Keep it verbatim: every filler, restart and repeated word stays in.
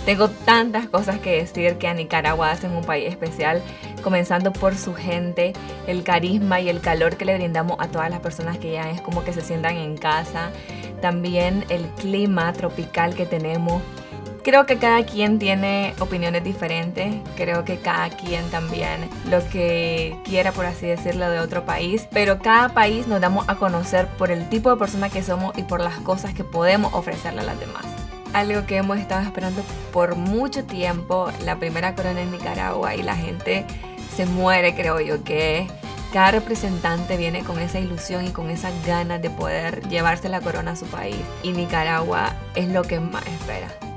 Tengo tantas cosas que decir que a Nicaragua hacen un país especial, comenzando por su gente, el carisma y el calor que le brindamos a todas las personas que ya es como que se sientan en casa. También el clima tropical que tenemos. Creo que cada quien tiene opiniones diferentes, creo que cada quien también lo que quiera, por así decirlo, de otro país, pero cada país nos damos a conocer por el tipo de persona que somos y por las cosas que podemos ofrecerle a las demás. Algo que hemos estado esperando por mucho tiempo, la primera corona en Nicaragua, y la gente se muere, creo yo, que cada representante viene con esa ilusión y con esas ganas de poder llevarse la corona a su país, y Nicaragua es lo que más espera.